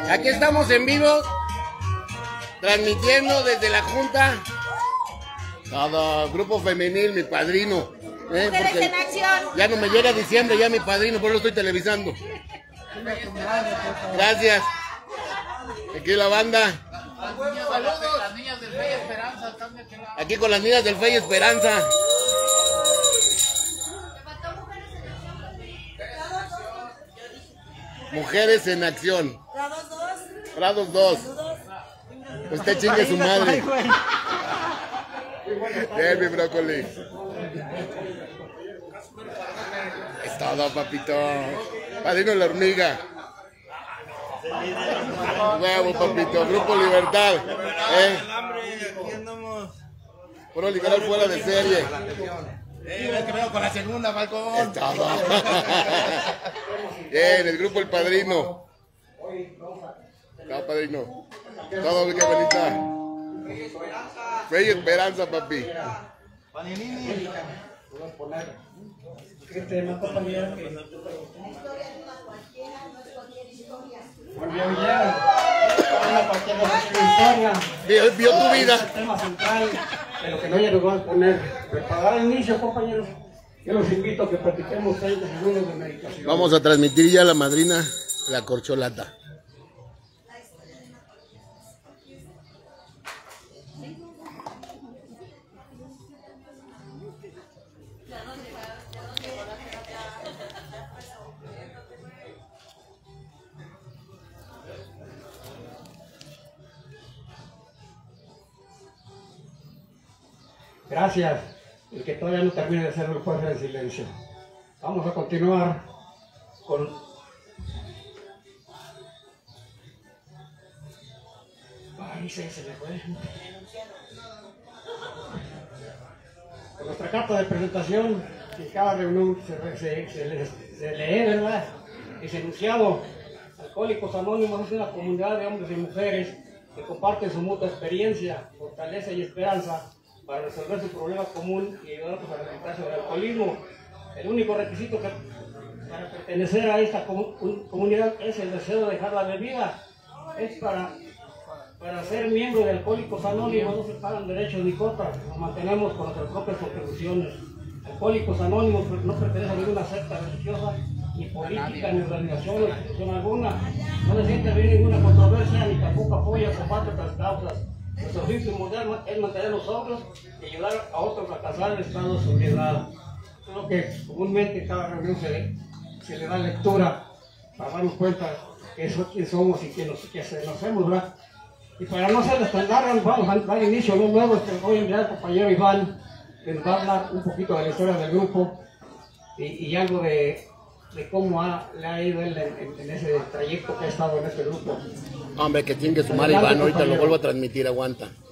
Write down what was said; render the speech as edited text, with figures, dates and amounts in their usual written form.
Aquí estamos en vivo, transmitiendo desde la Junta. Todo grupo femenil, mi padrino. Mujeres en acción. Ya no me llega diciembre, ya mi padrino, por eso estoy televisando. Gracias. Aquí la banda. Las niñas del Fe y Esperanza están de aquel lado. Aquí con las niñas del Fe y Esperanza. Mujeres en acción. Prados 2. Usted chingue su madre. Bien, mi brócoli. Es todo, papito. Padrino la hormiga. Nuevo, papito. Grupo Libertad. Puro liberal fuera de serie. Que veo con la segunda, Falcón. Es todo. Bien, el grupo El Padrino. No, padrino. Todo, mi cabalita. Fe y Esperanza, papi. Vio tu vida. Tema central de lo que no ya nos van a poner. Para dar inicio, compañeros, yo los invito a que practiquemos 30 segundos de meditación. Vamos a transmitir ya la madrina, la corcholata. Gracias. El que todavía no termine de hacerlo, puede hacer en silencio. Vamos a continuar con... Ay, se le fue. Con nuestra carta de presentación, en cada reunión se lee, ¿verdad? Es enunciado. Alcohólicos Anónimos es una comunidad de hombres y mujeres que comparten su mutua experiencia, fortaleza y esperanza para resolver su problema común y ayudar a alimentarse del alcoholismo. El único requisito para pertenecer a esta comunidad es el deseo de dejar la bebida. Es para ser miembro de Alcohólicos Anónimos, no se pagan derechos ni cuotas, nos mantenemos con nuestras propias contribuciones. Alcohólicos Anónimos no pertenece a ninguna secta religiosa, ni política, ni organización, ni institución alguna. No se siente bien ninguna controversia, ni tampoco apoya o combate otras causas. Nuestro objetivo moderno es mantenernos sobrios y ayudar a otros a alcanzar el estado de sobriedad. Creo que comúnmente en cada reunión se le da lectura para darnos cuenta que quién somos y qué hacemos, ¿verdad? Y para no ser tan largas, vamos a dar inicio a lo nuevo. Voy a enviar al compañero Iván, que nos va a hablar un poquito de la historia del grupo y algo de cómo le ha ido él en ese trayecto que ha estado en este grupo. Hombre, que chingue su madre, Iván, ahorita lo vuelvo a transmitir, aguanta.